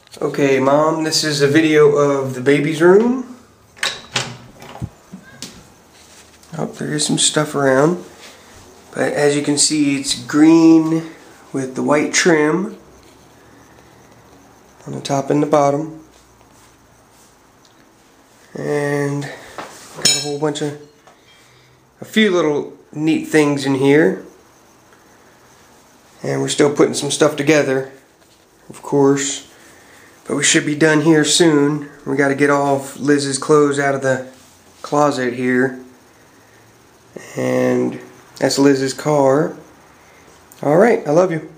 Okay, Mom, this is a video of the baby's room. Oh, there is some stuff around. But as you can see, it's green with the white trim on the top and the bottom. And got a whole bunch of, a few little neat things in here. And we're still putting some stuff together, of course. But we should be done here soon. We got to get all of Liz's clothes out of the closet here. And that's Liz's car. Alright, I love you.